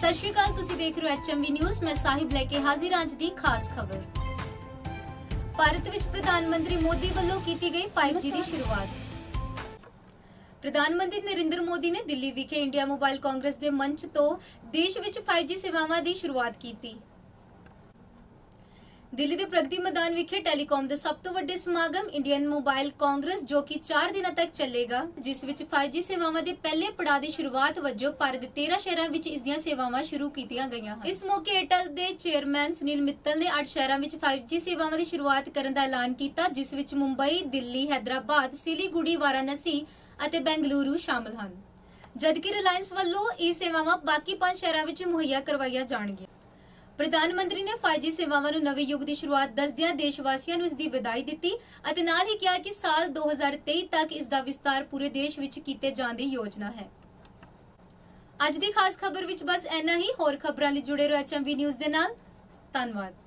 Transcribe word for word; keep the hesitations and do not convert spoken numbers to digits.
सत श्री अकाल, तुसी देख रहे हो एच एम वी न्यूज़। मैं साहिब लेके हाजिर आज दी खास खबर। भारत विच प्रधानमंत्री मोदी ਵੱਲੋਂ ਕੀਤੀ ਗਈ फाइव जी ਦੀ शुरुआत। प्रधानमंत्री नरेंद्र मोदी ने दिल्ली विखे इंडिया मोबाइल कांग्रेस के मंच तो देश विच फाइव जी सेवावां दी शुरुआत की। दिल्ली के प्रगति मैदान विखे टैलीकॉम के सब तो वड्डे समागम इंडियन मोबाइल कांग्रेस जो कि चार दिनों तक चलेगा, जिस विच फाइव जी सेवावां के पहले पड़ाव की शुरुआत वजों भारत के तेरह शहरों में इसदियां सेवावां शुरू कीतियां गईयां हन। इस मौके एयरटेल के चेयरमैन सुनील मित्तल ने आठ शहरों में फाइव जी सेवावां की शुरुआत करने का ऐलान किया, जिस विच मुंबई, दिल्ली, हैदराबाद, सिलीगुड़ी, वाराणसी और बेंगलुरु शामिल हैं, जबकि रिलायंस वालों ये सेवावां बाकी पांच शहरों में मुहैया करवाईयां जाणगियां। प्रधानमंत्री ने फाइव जी सेवावां नूं नवे युग की शुरुआत दसदियां देशवासियों नूं इसकी बधाई दी और नाल ही कहा कि साल दो हज़ार तेईस तक इसका विस्तार पूरे देश विच कीते जाण दी योजना है। अज दी खास खबर विच बस इन्ना ही। होर खबरां लई जुड़े रहो एच एम वी न्यूज़ दे नाल। धन्नवाद।